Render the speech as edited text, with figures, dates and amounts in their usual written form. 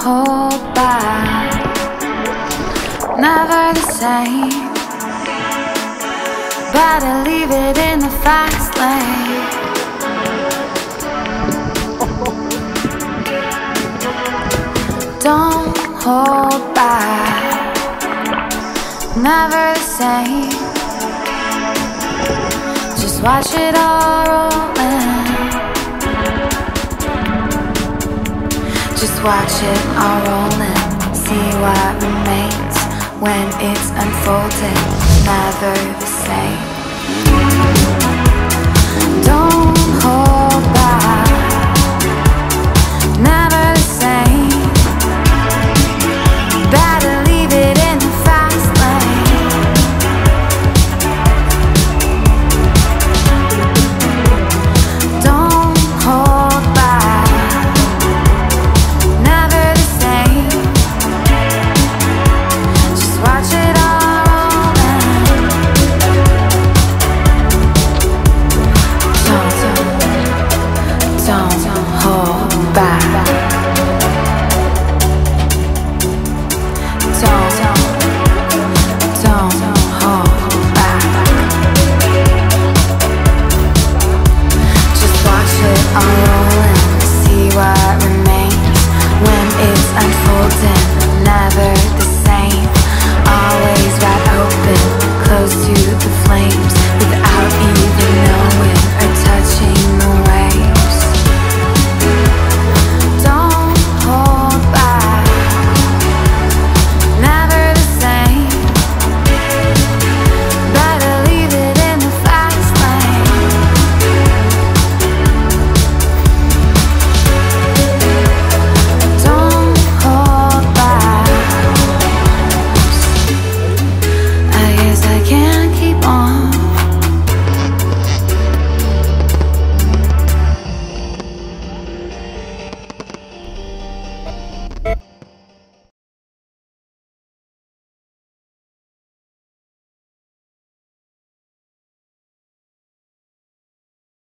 hold back, never the same. Better leave it in the fast lane. Don't hold back, never the same. Just watch it all roll in. Just watch it all roll in. See what remains when it's unfolding. Never the same. Don't hold back, never the same. Better leave it in the fast lane. Don't hold back, never the same. Just watch it all roll in. Don't hold back. Don't hold back. Just watch it all.